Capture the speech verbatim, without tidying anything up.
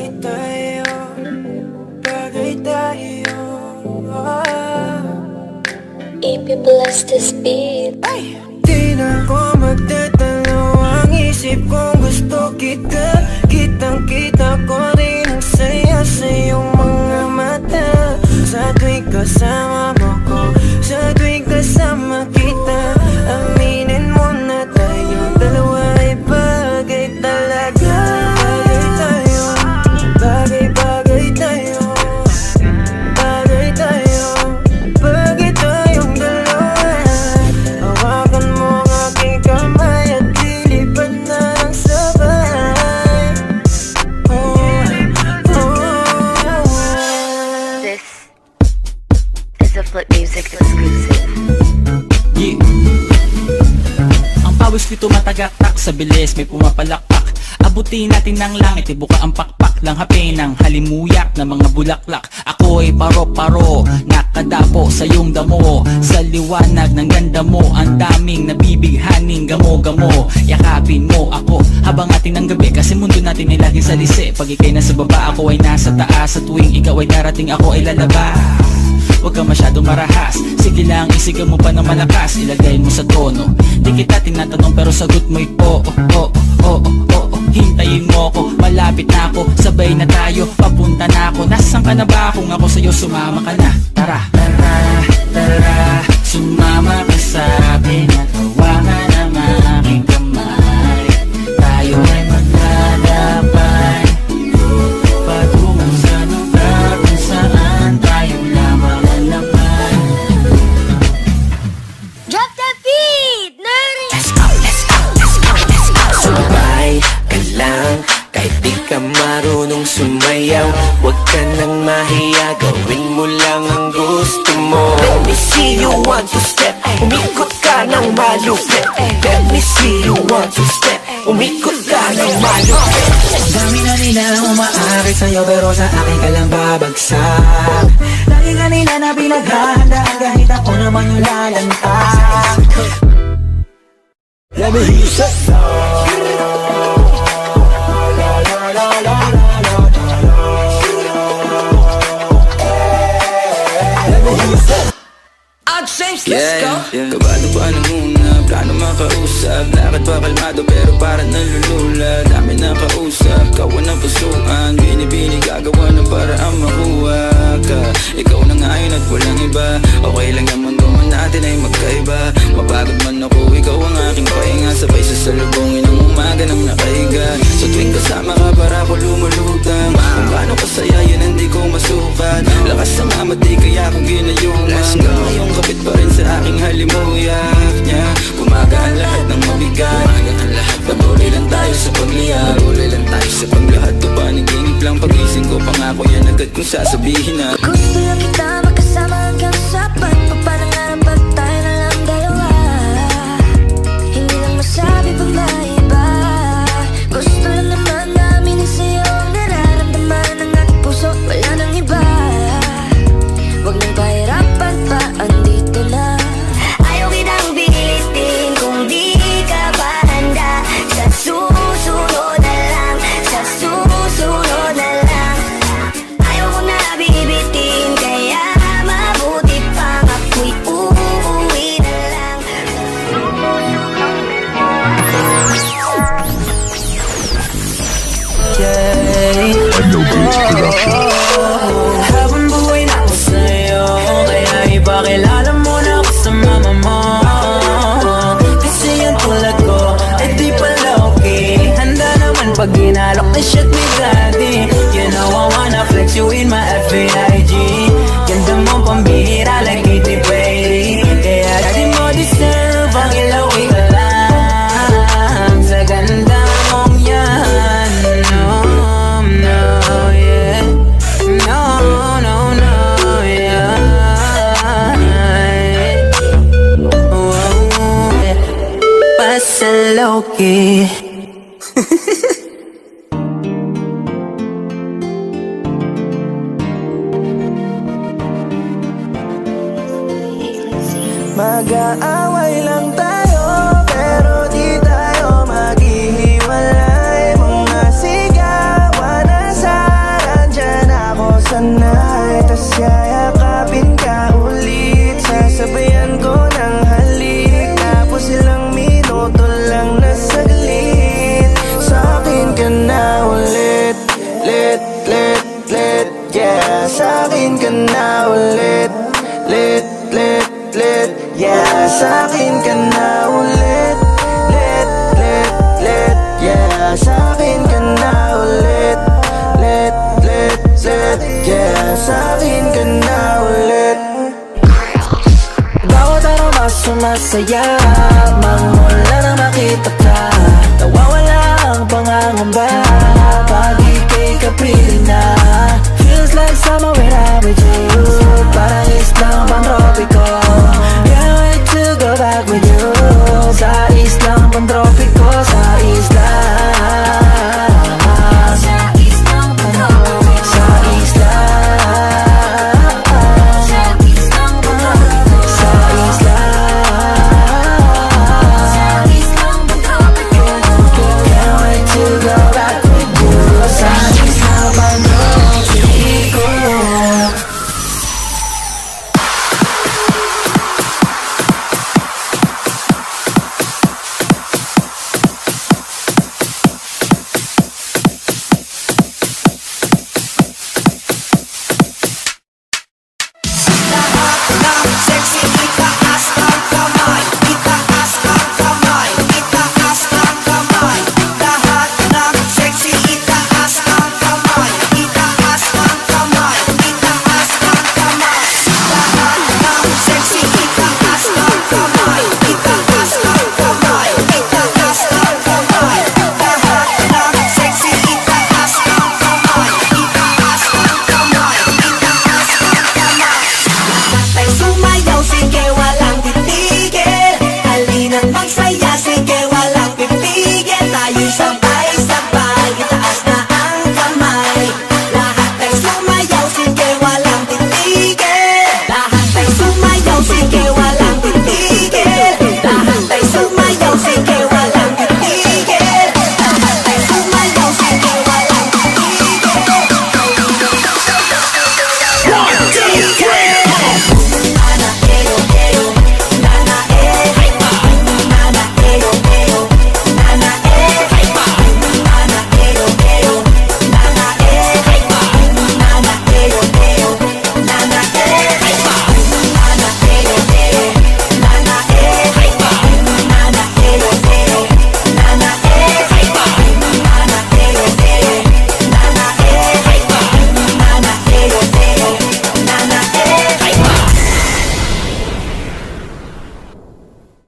bagay tayo, bagay tayo. If you bless this beat, ay, di na ko magtatalaw. Ang isip kong gusto kita, kitang kita ko rin ang saya sa iyong mga mata. Sa tuwing kasama mo ko, sa tuwing kasama kita, aminin mo na tayong dalawa ay bagay talaga. Bagay tayo, bagay bagay tayo, bagay tayo, bagay tayong dalawa. Hawakan mo ang aking kamay at lilipad na ng sabay. Oh, oh. this is a Flip Music exclusive. Yeah. Ang pawis ko'y tumatagaktak sa bilis, may pumapalakpak. Abutin natin ng langit, ibuka ang pakpak lang hapin ng halimuyak na mga bulaklak. Ako'y paro-paro, nakadapo sa iyong damo. Sa liwanag ng ganda mo, ang daming nabibighaning gamo-gamo. Yakapin mo ako habang atin ng gabi, kasi mundo natin ay laging salisi. Pag ikay nasa baba, ako ay nasa taas. Sa tuwing ikaw ay darating, ako ay lalabas. Huwag ka masyadong marahas, sige lang isigaw mo pa ng malakas. Ilagay mo sa tono, di kita tinatanong pero sagot mo'y oo, oo, oo, oo. Hintayin mo ako, malapit na ako, sabay na tayo, papunta na ako. Nasaan ka na ba? Kung ako sa'yo sumama ka na. Tara, tara, tara, sumama ka sa'kin at hawakan ang aking kamay. Tayo ay maglalakbay patungo sa lugar kung saan tayo lamang ang laman. Drop the beat, nerdy. Let's go, let's go, let's go, let's go. Sumabay ka lang, kahit di ka marunong sumayaw. Huwag ka nang mahiya, gawin mo lang ang gusto mo. Let me see you want to step, umikot ka ng malupit. Let me see you want to step, umikot ka ng malupit. Dami na nila umaakit sa'yo pero sa akin ka lang babagsak. Lagi ka nila na pinaghahandaan kahit ako naman yung lalantag. Let me hear you say Yeah, yeah. Kabado pa na muna, plano makausap. Lakad pa kalmado pero parang nalulula. Dami na kausap, kawan ng pusuan. Binibini gagawa ng paraan makuha ka. Ikaw na nga yun at walang iba. Okay lang yung mundo natin ay magkaiba. Mapagod man ako, ikaw ang aking pahinga. Sabay sa salubungin ng umaga nang nakahiga. Sa tuwing kasama ka para ako lumulutang. Kung paano kasaya yun hindi ko masukat. Lakas ng amat di kaya kong ginayuman. Hanggang ngayong kapit pa rin sa aking halimuyak niya. Gumagaan lahat ng mabigat, gumagaan lahat. Patuloy lang tayo sa pagliyab, patuloy lang tayo sa paglahat. Ito paniginip lang pagising ko, pangako yan agad kung sasabihin na Gusto lang kita magkasama hanggang sapat. Papanangarap pag tayo na lang dalawa. Hindi lang masabi pag may iba. Gusto lang naman namin sa'yo ang nararamdaman ng aking puso. Wala nang iba. Huwag nang pahirapan pa, andito na. Ayaw kitang pilitin kung di ka pa handa. Sa susunod na lang, sa susunod na lang. Ayaw ko na bibitin, kaya mabuti pang ako'y uuwi na lang. Habang buhay na ako sa'yo, kaya ipakilala mo na ako sa mama mo. Kasi yung tulad ko ay di pala okay. Handa naman pag ginalok na shit ni daddy. You know I wanna flex you in my F B I G. Ganda mo pambihira like Katy Perry. Kaya di mo deserve ang ilawi ka lang sa ganda mong yan. No, no, yeah. No, no, no, yeah. Oh, yeah. Pasa low-key. Mag-aaway lang tayo pero di tayo maghihiwalay. Mga sigawan na sa sa'kin ka na ulit. Lit, lit, lit, yeah, sa'kin ka na ulit. Lit, lit, lit, yeah, sa'kin ka na ulit. Lit, lit, lit, yeah, sa'kin ka na ulit. Bawat araw mas sumasaya, magmula na makita ka, nawawala ang pangangamba.